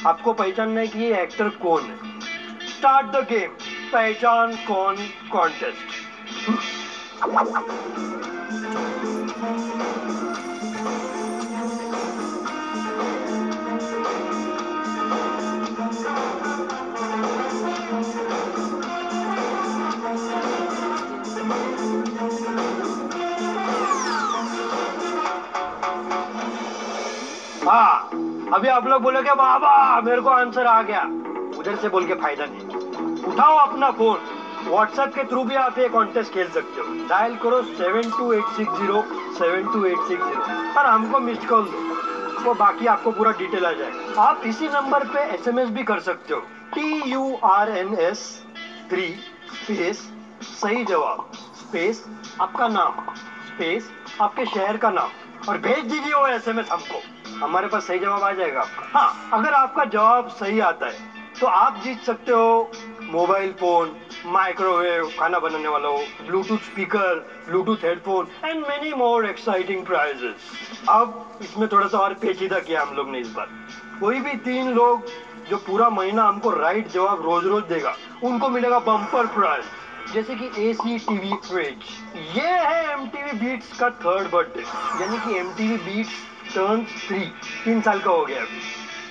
आपको पहचानना है कि ये एक्टर कौन है। स्टार्ट द गेम, पहचान कौन कॉन्टेस्ट। हाँ, अभी आप लोग बोलोगे बाबा मेरे को आंसर आ गया। उधर से बोल के फायदा नहीं। उठाओ अपना फोन, व्हाट्सएप के थ्रू भी आप ये कॉन्टेस्ट खेल सकते हो। डायल करो 7286072860 और हमको मिस्ड कॉल दो, वो बाकी आपको पूरा डिटेल आ जाएगा। आप इसी नंबर पे एसएमएस भी कर सकते हो, TURNS3 स्पेस सही जवाब स्पेस आपका नाम स्पेस आपके शहर का नाम और भेज दीजिए वो एसएमएस हमको। हमारे पास सही जवाब आ जाएगा आपका। हाँ, अगर आपका जवाब सही आता है तो आप जीत सकते हो मोबाइल फोन, माइक्रोवेव, खाना बनाने वाला हो, Bluetooth speaker, Bluetooth headphone and many more exciting prizes. अब इसमें थोड़ा सा और पेचीदा किया हम लोग ने इस बार। कोई भी 3 लोग जो पूरा महीना हमको राइट जवाब रोज रोज देगा उनको मिलेगा बम्पर प्राइज, जैसे कि एसी, टीवी, फ्रिज। ये है एमटीवी बीट्स का 3rd बर्थडे, यानी कि एमटीवी बीट्स टर्न्स 3 साल का हो गया अभी।